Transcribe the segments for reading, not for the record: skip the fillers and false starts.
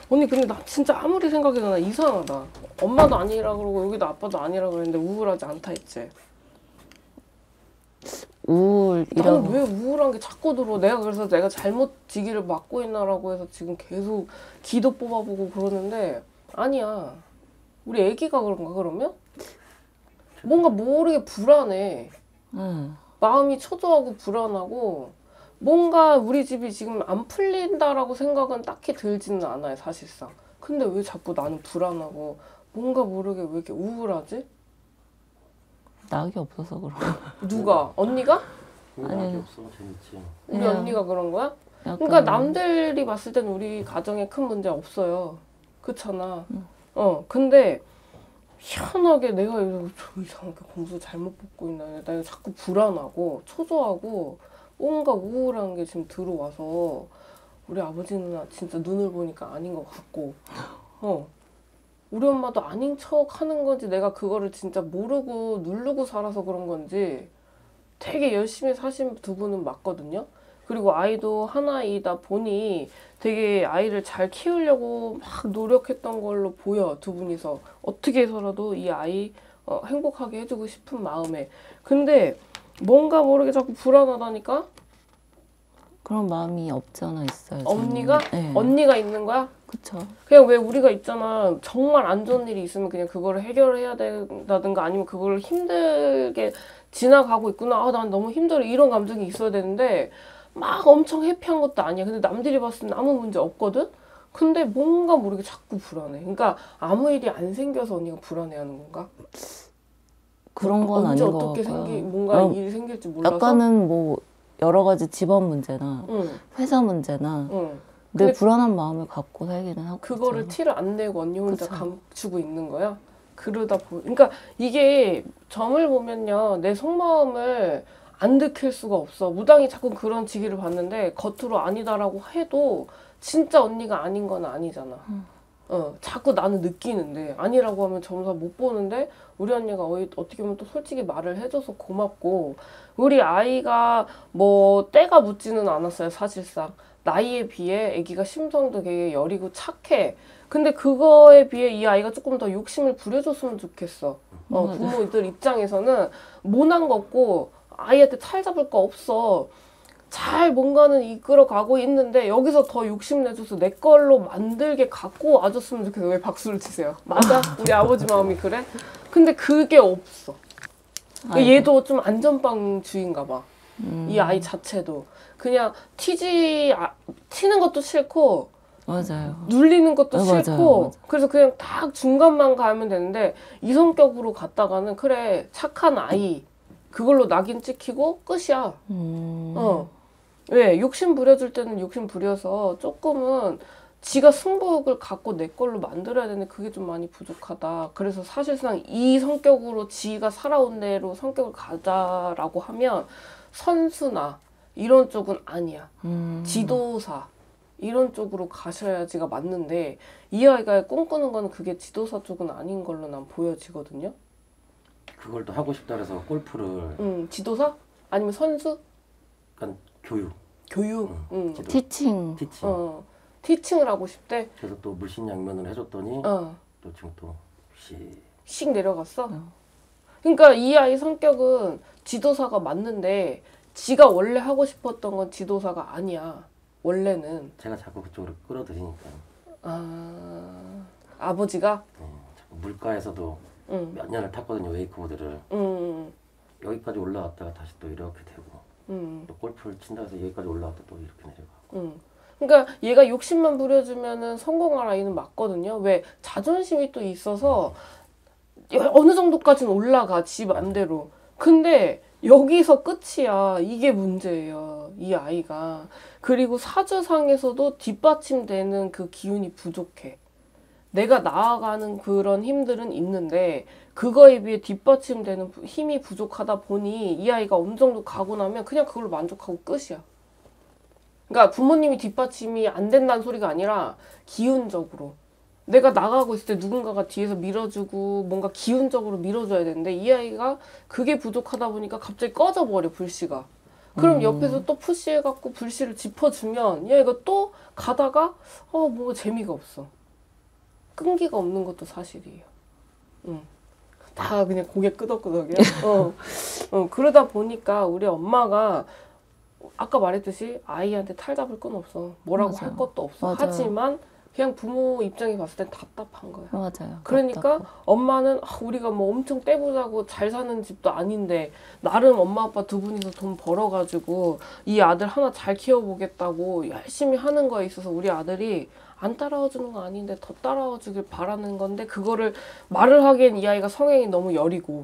언니 근데 나 진짜 아무리 생각해도 나 이상하다. 엄마도 아니라 그러고 여기도 아빠도 아니라 그랬는데 우울하지 않다 했지. 우울이라고. 나는 왜 우울한 게 자꾸 들어. 내가 그래서 내가 잘못 지기를 막고 있나라고 해서 지금 계속 기도 뽑아보고 그러는데 아니야. 우리 애기가 그런가 그러면? 뭔가 모르게 불안해. 마음이 초조하고 불안하고 뭔가 우리 집이 지금 안 풀린다라고 생각은 딱히 들지는 않아요 사실상. 근데 왜 자꾸 나는 불안하고 뭔가 모르게 왜 이렇게 우울하지? 낙이 없어서 그런 거. 누가? 언니가? 낙이 없어 재밌지. 우리 그냥 언니가 그런 거야? 약간 그러니까 남들이 봤을 때는 우리 가정에 큰 문제 없어요. 그렇잖아. 근데 희한하게 내가 이러고 저 이상하게 공부 잘못 뽑고 있나. 나 이거 자꾸 불안하고 초조하고 뭔가 우울한 게 지금 들어와서 우리 아버지는 진짜 눈을 보니까 아닌 것 같고 우리 엄마도 아닌 척 하는 건지 내가 그거를 진짜 모르고 누르고 살아서 그런 건지 되게 열심히 사신 두 분은 맞거든요. 그리고 아이도 하나이다 보니 되게 아이를 잘 키우려고 막 노력했던 걸로 보여. 두 분이서 어떻게 해서라도 이 아이 행복하게 해주고 싶은 마음에. 근데 뭔가 모르게 자꾸 불안하다니까? 그런 마음이 없잖아 있어요. 언니가? 네. 언니가 있는 거야? 그쵸. 그냥 왜 우리가 있잖아. 정말 안 좋은 일이 있으면 그냥 그거를 해결해야 된다든가 아니면 그거를 힘들게 지나가고 있구나. 아, 난 너무 힘들어. 이런 감정이 있어야 되는데 막 엄청 해피한 것도 아니야. 근데 남들이 봤을 땐 아무 문제 없거든? 근데 뭔가 모르게 자꾸 불안해. 그러니까 아무 일이 안 생겨서 언니가 불안해하는 건가? 그런 건 언제 아닌 것 어떻게 같고요. 뭔가 일이 생길지 몰라서? 약간은 뭐 여러 가지 집안 문제나 응. 회사 문제나 응. 늘 근데 불안한 마음을 갖고 살기는 하고 그거를 있죠. 티를 안 내고 언니 혼자 그쵸. 감추고 있는 거야? 그러니까 이게 점을 보면요. 내 속마음을 안 들킬 수가 없어. 무당이 자꾸 그런 지기를 봤는데 겉으로 아니다라고 해도 진짜 언니가 아닌 건 아니잖아. 자꾸 나는 느끼는데 아니라고 하면 점사 못 보는데 우리 언니가 어떻게 보면 또 솔직히 말을 해줘서 고맙고 우리 아이가 뭐 때가 묻지는 않았어요 사실상. 나이에 비해 아기가 심성도 되게 여리고 착해. 근데 그거에 비해 이 아이가 조금 더 욕심을 부려줬으면 좋겠어. 부모들 입장에서는 모난 거 없고 아이한테 찰 잡을 거 없어. 잘 뭔가는 이끌어가고 있는데 여기서 더 욕심내줘서 내 걸로 만들게 갖고 와줬으면 좋겠어. 왜 박수를 치세요? 맞아? 우리 아버지 마음이 그래? 근데 그게 없어. 얘도 좀 안전빵주의인가 봐. 이 아이 자체도. 그냥 튀는 것도 싫고 맞아요. 눌리는 것도 맞아요. 싫고 맞아요. 그래서 그냥 딱 중간만 가면 되는데 이 성격으로 갔다가는 그래 착한 아이 그걸로 낙인 찍히고 끝이야. 왜? 욕심 부려줄 때는 욕심 부려서 조금은 지가 승부욕을 갖고 내 걸로 만들어야 되는데 그게 좀 많이 부족하다. 그래서 사실상 이 성격으로 지가 살아온 대로 성격을 가자라고 하면 선수나 이런 쪽은 아니야. 지도사 이런 쪽으로 가셔야지가 맞는데 이 아이가 꿈꾸는 거는 그게 지도사 쪽은 아닌 걸로 난 보여지거든요. 그걸 또 하고 싶다 그래서 골프를 지도사? 아니면 선수? 약간 교육 교육. 티칭. 티칭을 하고 싶대. 그래서 또 물신양면을 해줬더니 또 지금 또 씩 내려갔어? 그러니까 이 아이 성격은 지도사가 맞는데 지가 원래 하고 싶었던 건 지도사가 아니야. 원래는. 제가 자꾸 그쪽으로 끌어들이니까 아버지가? 자꾸 물가에서도 몇 년을 탔거든요. 웨이크보드를. 여기까지 올라왔다가 다시 또 이렇게 되고 또 골프를 친다 해서 여기까지 올라왔다 또 이렇게 내려가고 그러니까 얘가 욕심만 부려주면은 성공할 아이는 맞거든요. 왜? 자존심이 또 있어서 어느 정도까지는 올라가 지 맘대로. 근데 여기서 끝이야. 이게 문제예요. 이 아이가. 그리고 사주상에서도 뒷받침되는 그 기운이 부족해. 내가 나아가는 그런 힘들은 있는데 그거에 비해 뒷받침되는 힘이 부족하다 보니 이 아이가 어느 정도 가고 나면 그냥 그걸로 만족하고 끝이야. 그러니까 부모님이 뒷받침이 안 된다는 소리가 아니라 기운적으로. 내가 나가고 있을 때 누군가가 뒤에서 밀어주고 뭔가 기운적으로 밀어줘야 되는데 이 아이가 그게 부족하다 보니까 갑자기 꺼져버려 불씨가. 그럼 옆에서 또 푸시해갖고 불씨를 짚어주면 얘가 또 가다가 뭔가 재미가 없어. 끈기가 없는 것도 사실이에요. 다 그냥 고개 끄덕끄덕이야. 그러다 보니까 우리 엄마가 아까 말했듯이 아이한테 탈 잡을 건 없어. 뭐라고 맞아요. 할 것도 없어. 맞아요. 하지만 그냥 부모 입장에 봤을 땐 답답한 거야. 맞아요. 그러니까 답답하고. 엄마는 우리가 뭐 엄청 떼보자고 잘 사는 집도 아닌데 나름 엄마 아빠 두 분이서 돈 벌어가지고 이 아들 하나 잘 키워보겠다고 열심히 하는 거에 있어서 우리 아들이 안 따라와 주는 거 아닌데 더 따라와 주길 바라는 건데 그거를 말을 하기엔 이 아이가 성향이 너무 여리고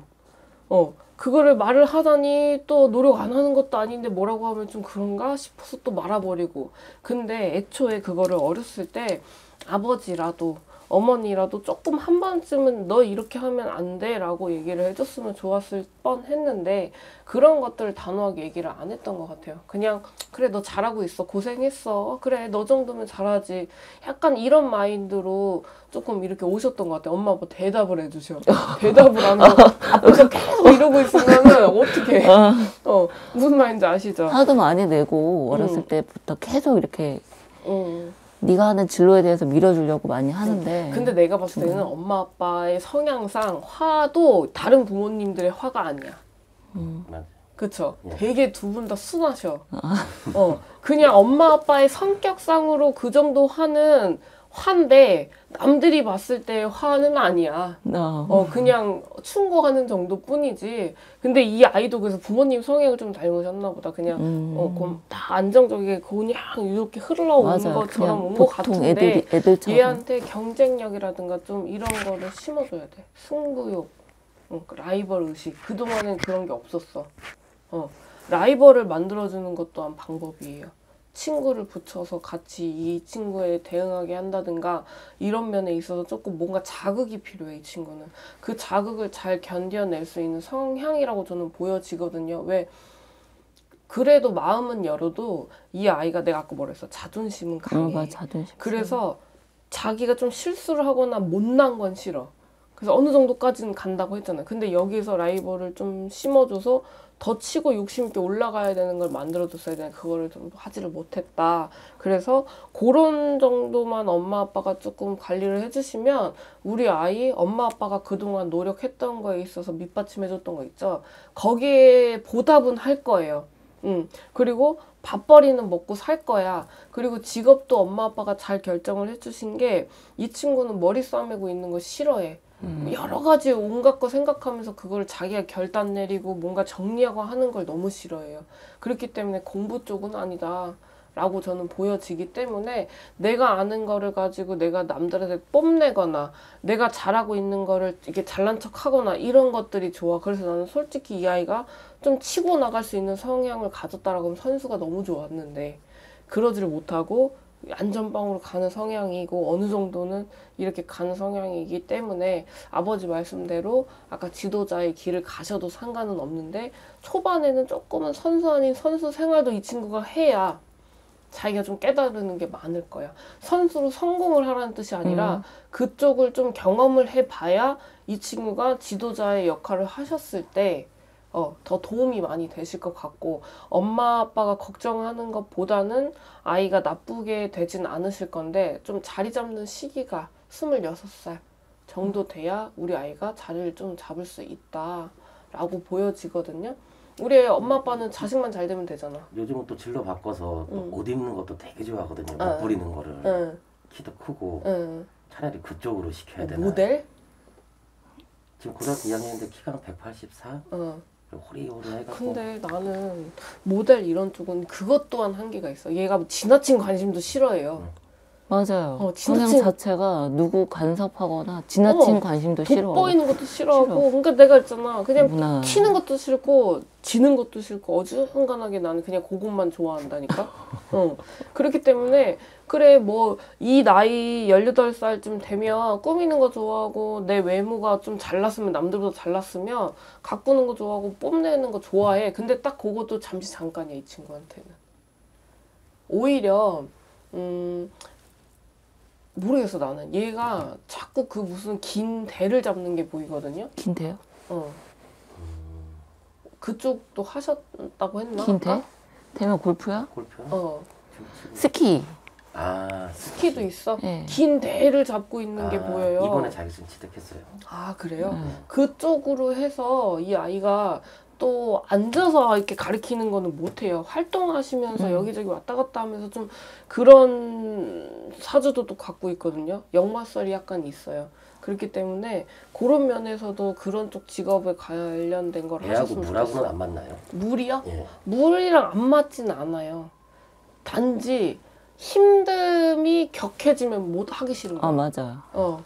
그거를 말을 하다니 또 노력 안 하는 것도 아닌데 뭐라고 하면 좀 그런가 싶어서 또 말아버리고. 근데 애초에 그거를 어렸을 때 아버지라도 어머니라도 조금 한 번쯤은 너 이렇게 하면 안 돼 라고 얘기를 해줬으면 좋았을 뻔했는데 그런 것들을 단호하게 얘기를 안 했던 것 같아요. 그냥 그래 너 잘하고 있어 고생했어 그래 너 정도면 잘하지 약간 이런 마인드로 조금 이렇게 오셨던 것 같아요. 엄마 아빠 대답을 해주셔. 대답을 안 하고 앞에서 계속 이러고 있으면은 어떡해. 무슨 말인지 아시죠? 화도 많이 내고 어렸을 때부터 계속 이렇게 네가 하는 진로에 대해서 밀어주려고 많이 하는데 근데 내가 봤을 때는 엄마 아빠의 성향상 화도 다른 부모님들의 화가 아니야. 맞아. 그쵸? 되게 두 분 다 순하셔. 그냥 엄마 아빠의 성격상으로 그 정도 화는 화인데 남들이 봤을 때 화는 아니야. 그냥 충고하는 정도뿐이지. 근데 이 아이도 그래서 부모님 성향을 좀 닮으셨나 보다. 그냥 다 안정적이게 그냥 이렇게 흘러오는 맞아요. 것처럼 온 것 같은데 애들처럼. 얘한테 경쟁력이라든가 좀 이런 거를 심어줘야 돼. 승부욕, 라이벌 의식. 그동안엔 그런 게 없었어. 라이벌을 만들어주는 것 또한 방법이에요. 친구를 붙여서 같이 이 친구에 대응하게 한다든가 이런 면에 있어서 조금 뭔가 자극이 필요해. 이 친구는 그 자극을 잘 견뎌낼 수 있는 성향이라고 저는 보여지거든요. 왜 그래도 마음은 열어도 이 아이가 내가 아까 뭐라 했어? 자존심은 강해. 자존심. 그래서 자기가 좀 실수를 하거나 못난 건 싫어. 그래서 어느 정도까지는 간다고 했잖아요. 근데 여기서 라이벌을 좀 심어줘서 더 치고 욕심 있게 올라가야 되는 걸 만들어줬어야 되는데 그거를 좀 하지를 못했다. 그래서 그런 정도만 엄마 아빠가 조금 관리를 해주시면 우리 아이 엄마 아빠가 그동안 노력했던 거에 있어서 밑받침해줬던 거 있죠. 거기에 보답은 할 거예요. 그리고 밥벌이는 먹고 살 거야. 그리고 직업도 엄마 아빠가 잘 결정을 해주신 게 이 친구는 머리 싸매고 있는 거 싫어해. 여러 가지 온갖 거 생각하면서 그걸 자기가 결단 내리고 뭔가 정리하고 하는 걸 너무 싫어해요. 그렇기 때문에 공부 쪽은 아니다 라고 저는 보여지기 때문에 내가 아는 거를 가지고 내가 남들한테 뽐내거나 내가 잘하고 있는 거를 이렇게 잘난 척 하거나 이런 것들이 좋아. 그래서 나는 솔직히 이 아이가 좀 치고 나갈 수 있는 성향을 가졌다라고 하면 선수가 너무 좋았는데 그러지를 못하고 안전빵으로 가는 성향이고 어느 정도는 이렇게 가는 성향이기 때문에 아버지 말씀대로 아까 지도자의 길을 가셔도 상관은 없는데 초반에는 조금은 선수 아닌 선수 생활도 이 친구가 해야 자기가 좀 깨달는 게 많을 거야. 선수로 성공을 하라는 뜻이 아니라 그쪽을 좀 경험을 해봐야 이 친구가 지도자의 역할을 하셨을 때 더 도움이 많이 되실 것 같고 엄마 아빠가 걱정하는 것보다는 아이가 나쁘게 되진 않으실 건데 좀 자리 잡는 시기가 26살 정도 돼야 우리 아이가 자리를 좀 잡을 수 있다라고 보여지거든요. 우리 엄마 아빠는 자식만 잘 되면 되잖아. 요즘은 또 진로 바꿔서 옷 입는 것도 되게 좋아하거든요. 못 부리는 거를. 키도 크고 차라리 그쪽으로 시켜야 되나. 모델? 지금 고등학교 2학년인데 키가 한 184? 호리호리 해갖고. 근데 나는 모델 이런 쪽은 그것 또한 한계가 있어. 얘가 지나친 관심도 싫어해요. 맞아요. 지나친 성향 자체가 누구 간섭하거나 지나친 관심도 싫어. 돋보이는 것도 싫어하고 그러니까 내가 있잖아. 그냥 누구나. 튀는 것도 싫고 지는 것도 싫고 어중간하게 나는 그냥 그것만 좋아한다니까. 그렇기 때문에 그래 뭐 이 나이 18살쯤 되면 꾸미는 거 좋아하고 내 외모가 좀 잘났으면 남들보다 잘났으면 가꾸는 거 좋아하고 뽐내는 거 좋아해. 근데 딱 그것도 잠시 잠깐이야 이 친구한테는. 오히려 모르겠어 나는. 얘가 자꾸 그 무슨 긴 대를 잡는 게 보이거든요. 긴 대요? 그쪽도 하셨다고 했나? 긴 대? 대면 골프야? 골프야? 스키. 스키도 있어? 네. 긴 대를 잡고 있는 게 보여요. 이번에 자격증 취득했어요. 아, 그래요? 그쪽으로 해서 이 아이가 또 앉아서 이렇게 가리키는 거는 못해요. 활동하시면서 여기저기 왔다 갔다 하면서 좀 그런 사주도 또 갖고 있거든요. 역마살이 약간 있어요. 그렇기 때문에 그런 면에서도 그런 쪽 직업에 관련된 걸 배하고 하셨으면 물하고는 좋겠어요. 안 맞나요? 물이요? 예. 물이랑 안 맞진 않아요. 단지 힘듦이 격해지면 못 하기 싫은 거야. 맞아요.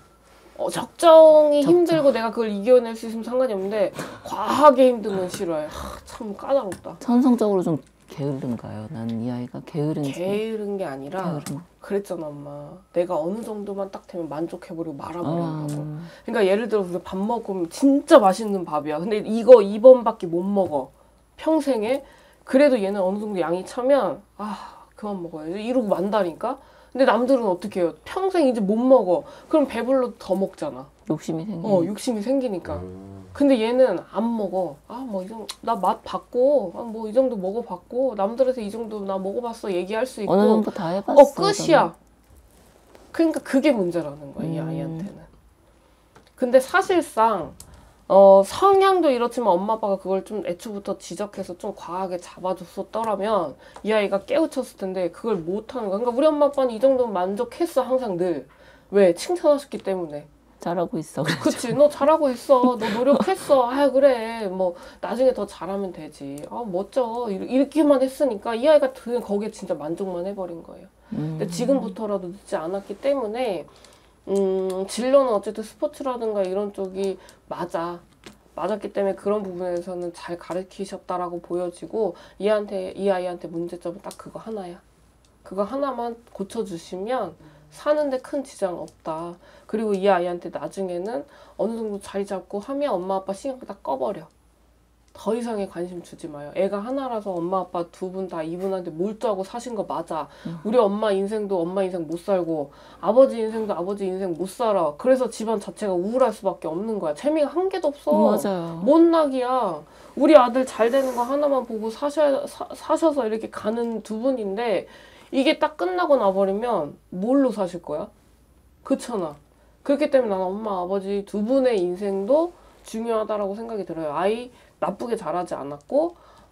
적정히 힘들고 내가 그걸 이겨낼 수 있으면 상관이 없는데 과하게 힘들면 싫어요. 참 까다롭다. 천성적으로 좀 게으른가요? 난 이 아이가 게으른지. 게으른 게 아니라 그랬잖아, 엄마. 내가 어느 정도만 딱 되면 만족해버리고 말아버린다고. 그러니까 예를 들어 우리가 밥 먹으면 진짜 맛있는 밥이야. 근데 이거 2번밖에 못 먹어. 평생에. 그래도 얘는 어느 정도 양이 차면 그만 먹어야지 이러고 만다니까. 근데 남들은 어떻게 해요? 평생 이제 못 먹어. 그럼 배불러 더 먹잖아. 욕심이 생기니까. 욕심이 생기니까. 근데 얘는 안 먹어. 뭐 이 정도 나 맛 봤고, 뭐 이 정도 먹어봤고, 남들에서 이 정도 나 먹어봤어 얘기할 수 있고. 어느 정도 다 해봤어. 끝이야. 그러니까 그게 문제라는 거야, 이 아이한테는. 근데 사실상 성향도 이렇지만 엄마 아빠가 그걸 좀 애초부터 지적해서 좀 과하게 잡아줬었더라면 이 아이가 깨우쳤을 텐데 그걸 못하는 거야. 그러니까 우리 엄마 아빠는 이 정도면 만족했어, 항상 늘. 왜? 칭찬하셨기 때문에. 잘하고 있어. 그치, 너 잘하고 있어. 너 노력했어. 그래. 뭐 나중에 더 잘하면 되지. 멋져. 이렇게만 했으니까 이 아이가 그냥 거기에 진짜 만족만 해버린 거예요. 근데 지금부터라도 늦지 않았기 때문에 진로는 어쨌든 스포츠라든가 이런 쪽이 맞았기 때문에 그런 부분에서는 잘 가르치셨다라고 보여지고 이 아이한테 문제점은 딱 그거 하나야. 그거 하나만 고쳐주시면 사는데 큰 지장 없다. 그리고 이 아이한테 나중에는 어느 정도 자리 잡고 하면 엄마 아빠 신경 다 꺼버려. 더 이상의 관심 주지 마요. 애가 하나라서 엄마 아빠 두 분 다 이분한테 몰두하고 사신 거 맞아. 우리 엄마 인생도 엄마 인생 못 살고 아버지 인생도 아버지 인생 못 살아. 그래서 집안 자체가 우울할 수밖에 없는 거야. 재미가 한 개도 없어. 맞아요. 못나기야. 우리 아들 잘 되는 거 하나만 보고 사셔서 이렇게 가는 두 분인데 이게 딱 끝나고 나버리면 뭘로 사실 거야? 그렇잖아. 그렇기 때문에 나는 엄마 아버지 두 분의 인생도 중요하다라고 생각이 들어요. 아이 나쁘게 자라지 않았고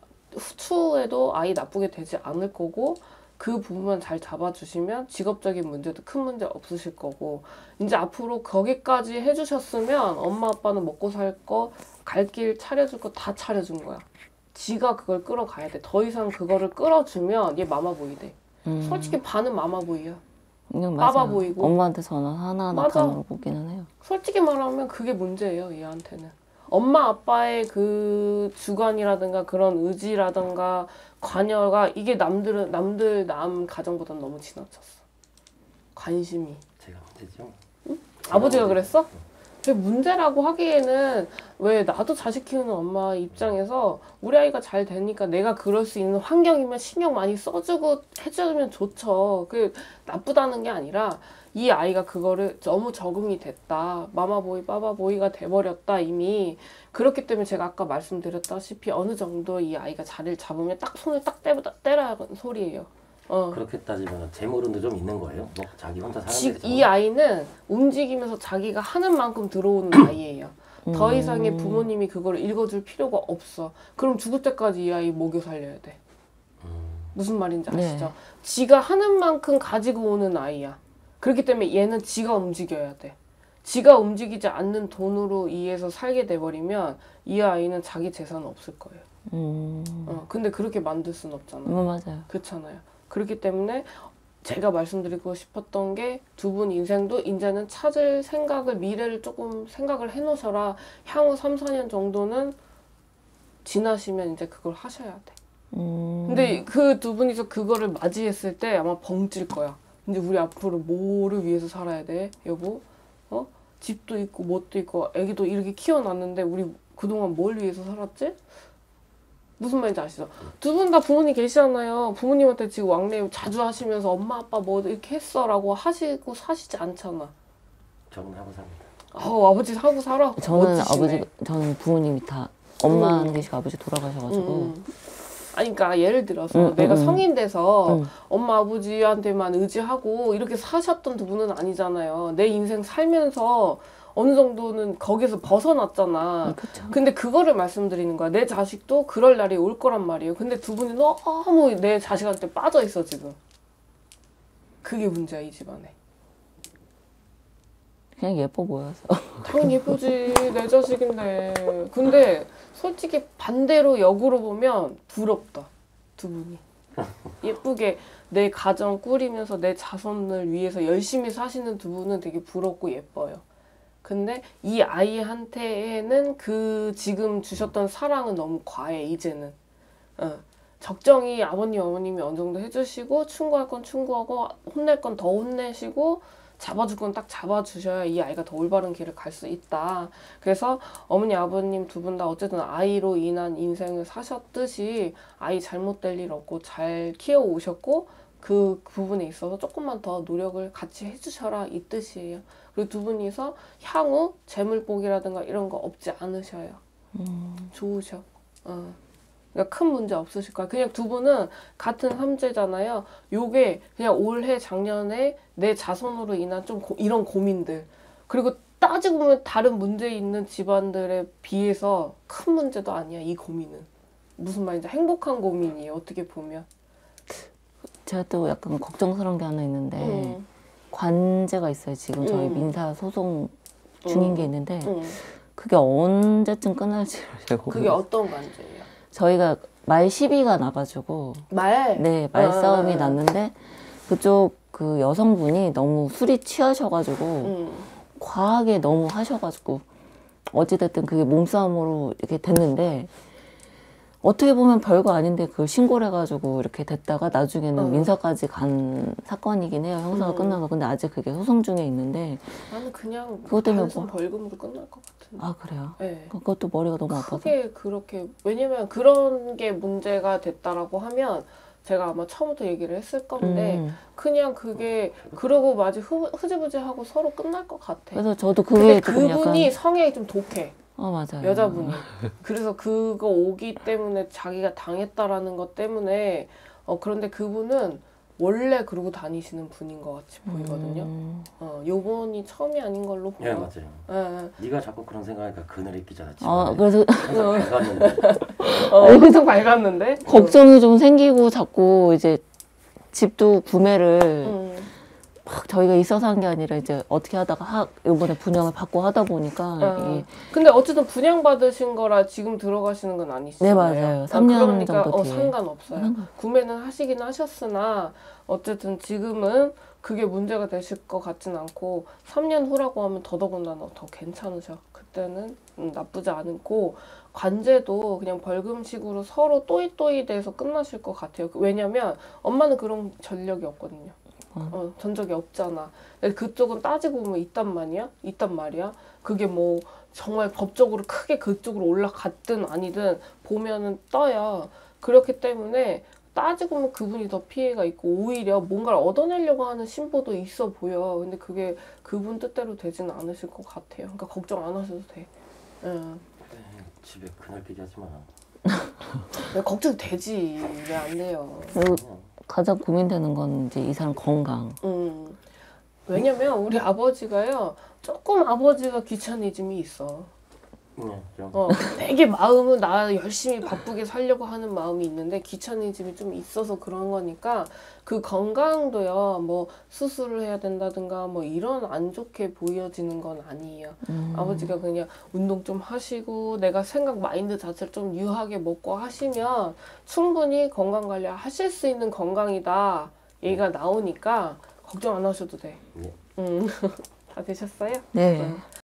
추후에도 아이 나쁘게 되지 않을 거고 그 부분만 잘 잡아주시면 직업적인 문제도 큰 문제 없으실 거고 이제 앞으로 거기까지 해주셨으면 엄마 아빠는 먹고 살 거 갈 길 차려줄 거 다 차려준 거야. 지가 그걸 끌어가야 돼. 더 이상 그거를 끌어주면 얘 마마보이 돼. 솔직히 반은 마마보이야. 빠바 보이고 엄마한테 전화 하나하나 다 물어보기는 해요. 솔직히 말하면 그게 문제예요, 얘한테는. 엄마 아빠의 그 주관이라든가 그런 의지라든가 관여가 이게 남 가정보다는 너무 지나쳤어. 관심이. 제가 문제죠. 응? 아버지가 그랬어? 근데 문제라고 하기에는 왜 나도 자식 키우는 엄마 입장에서 우리 아이가 잘 되니까 내가 그럴 수 있는 환경이면 신경 많이 써주고 해주면 좋죠. 그 나쁘다는 게 아니라 이 아이가 그거를 너무 적응이 됐다. 마마보이, 빠바보이가 돼버렸다 이미. 그렇기 때문에 제가 아까 말씀드렸다시피 어느 정도 이 아이가 자리를 잡으면 딱 손을 딱 때라는 소리예요. 그렇게 따지면 재물운도 좀 있는 거예요? 뭐 자기 혼자 사는 이 아이는 움직이면서 자기가 하는 만큼 들어오는 아이예요. 더 이상의 부모님이 그걸 읽어줄 필요가 없어. 그럼 죽을 때까지 이 아이 먹여 살려야 돼. 무슨 말인지 아시죠? 네. 지가 하는 만큼 가지고 오는 아이야. 그렇기 때문에 얘는 지가 움직여야 돼. 지가 움직이지 않는 돈으로 이해서 살게 돼버리면 이 아이는 자기 재산은 없을 거예요. 근데 그렇게 만들 수는 없잖아요. 맞아요. 그렇잖아요. 그렇기 때문에 제가 말씀드리고 싶었던 게 두 분 인생도 이제는 찾을 생각을 미래를 조금 생각을 해놓으셔라. 향후 3, 4년 정도는 지나시면 이제 그걸 하셔야 돼. 근데 그 두 분이서 그거를 맞이했을 때 아마 벙찔 거야. 이제 우리 앞으로 뭐를 위해서 살아야 돼, 여보? 집도 있고 뭣도 있고 애기도 이렇게 키워놨는데 우리 그동안 뭘 위해서 살았지? 무슨 말인지 아시죠? 두 분 다 부모님 계시잖아요. 부모님한테 지금 왕래임 자주 하시면서 엄마 아빠 뭐 이렇게 했어 라고 하시고 사시지 않잖아. 저는 하고 삽니다. 아버지 하고 살아? 저는 멋지시네. 저는 부모님이 다 엄마 안 계시고 아버지 돌아가셔가지고 아니, 그러니까 예를 들어서 내가 성인 돼서 엄마 아버지한테만 의지하고 이렇게 사셨던 두 분은 아니잖아요. 내 인생 살면서 어느 정도는 거기서 벗어났잖아. 근데 그거를 말씀드리는 거야. 내 자식도 그럴 날이 올 거란 말이에요. 근데 두 분이 너무 내 자식한테 빠져 있어 지금. 그게 문제야 이 집안에. 그냥 예뻐 보여서. 당연히 예쁘지. 내 자식인데. 근데 솔직히 반대로 역으로 보면 부럽다. 두 분이. 예쁘게 내 가정 꾸리면서 내 자손을 위해서 열심히 사시는 두 분은 되게 부럽고 예뻐요. 근데 이 아이한테는 그 지금 주셨던 사랑은 너무 과해 이제는. 적정히 아버님 어머님이 어느 정도 해주시고 충고할 건 충고하고 혼낼 건 더 혼내시고 잡아줄 건 딱 잡아주셔야 이 아이가 더 올바른 길을 갈 수 있다. 그래서 어머니 아버님 두 분 다 어쨌든 아이로 인한 인생을 사셨듯이 아이 잘못될 일 없고 잘 키워오셨고 그 부분에 있어서 조금만 더 노력을 같이 해주셔라 이 뜻이에요. 그리고 두 분이서 향후 재물복이라든가 이런 거 없지 않으셔요. 좋으셔. 그러니까 큰 문제 없으실 거야. 그냥 두 분은 같은 삼재잖아요. 요게 그냥 올해 작년에 내 자손으로 인한 좀 이런 고민들 그리고 따지고 보면 다른 문제 있는 집안들에 비해서 큰 문제도 아니야. 이 고민은 무슨 말인지 행복한 고민이에요. 어떻게 보면. 제가 또 약간 걱정스러운 게 하나 있는데 관제가 있어요. 지금 저희 민사 소송 중인 게 있는데 그게 언제쯤 끝날지 그게 어떤 관제예요? 저희가 말 시비가 나가지고 네, 말싸움이 났는데 그쪽 그 여성분이 너무 술이 취하셔가지고 과하게 너무 하셔가지고 어찌됐든 그게 몸싸움으로 이렇게 됐는데 어떻게 보면 별거 아닌데 그걸 신고를 해가지고 이렇게 됐다가 나중에는 민사까지 간 사건이긴 해요. 형사가 끝나서. 근데 아직 그게 소송 중에 있는데 나는 그냥 그것 때문에 단순 벌금으로 끝날 것 같은데. 아 그래요? 네. 그것도 머리가 너무 아파서. 크게 그렇게 왜냐면 그런 게 문제가 됐다라고 하면 제가 아마 처음부터 얘기를 했을 건데 그냥 그게 그러고 마치 흐지부지하고 서로 끝날 것 같아. 그래서 저도 그게 조금 그분이 약간 성향이 좀 독해. 맞아요. 여자분이. 그래서 그거 오기 때문에 자기가 당했다라는 것 때문에 그런데 그분은 원래 그러고 다니시는 분인 것 같이 보이거든요. 요번이 처음이 아닌 걸로 보여. 예, 맞아요. 네가 자꾸 그런 생각하니까 그늘이 끼잖아. 그래서 밝았는데. 엄청 밝았는데? 걱정이 좀 생기고 자꾸 이제 집도 구매를 막 저희가 있어서 한 게 아니라 이제 어떻게 하다가 이번에 분양을 받고 하다 보니까 이게 근데 어쨌든 분양받으신 거라 지금 들어가시는 건 아니시잖아요. 네, 맞아요. 3년 그러니까 정도 뒤에. 상관없어요. 구매는 하시긴 하셨으나 어쨌든 지금은 그게 문제가 되실 것 같진 않고 3년 후라고 하면 더더군다나 더 괜찮으셔. 그때는 나쁘지 않고 관제도 그냥 벌금식으로 서로 또이또이 돼서 끝나실 것 같아요. 왜냐면 엄마는 그런 전력이 없거든요. 전적이 없잖아. 그쪽은 따지고 보면 있단 말이야. 그게 뭐 정말 법적으로 크게 그쪽으로 올라갔든 아니든 보면은 떠요. 그렇기 때문에 따지고 보면 그분이 더 피해가 있고 오히려 뭔가를 얻어내려고 하는 심보도 있어 보여. 근데 그게 그분 뜻대로 되지는 않으실 것 같아요. 그러니까 걱정 안 하셔도 돼. 집에 그늘 끼게 하지 마. 걱정 되지. 왜 안 돼요. 가장 고민되는 건 이제 이 사람 건강. 왜냐면 우리 아버지가요. 조금 아버지가 귀차니즘이 있어. 되게 마음은 나 열심히 바쁘게 살려고 하는 마음이 있는데 귀차니즘이 좀 있어서 그런 거니까 그 건강도요. 뭐 수술을 해야 된다든가 뭐 이런 안 좋게 보여지는 건 아니에요. 아버지가 그냥 운동 좀 하시고 내가 생각 마인드 자체를 좀 유하게 먹고 하시면 충분히 건강 관리 하실 수 있는 건강이다. 얘기가 나오니까 걱정 안 하셔도 돼. 다 되셨어요? 네.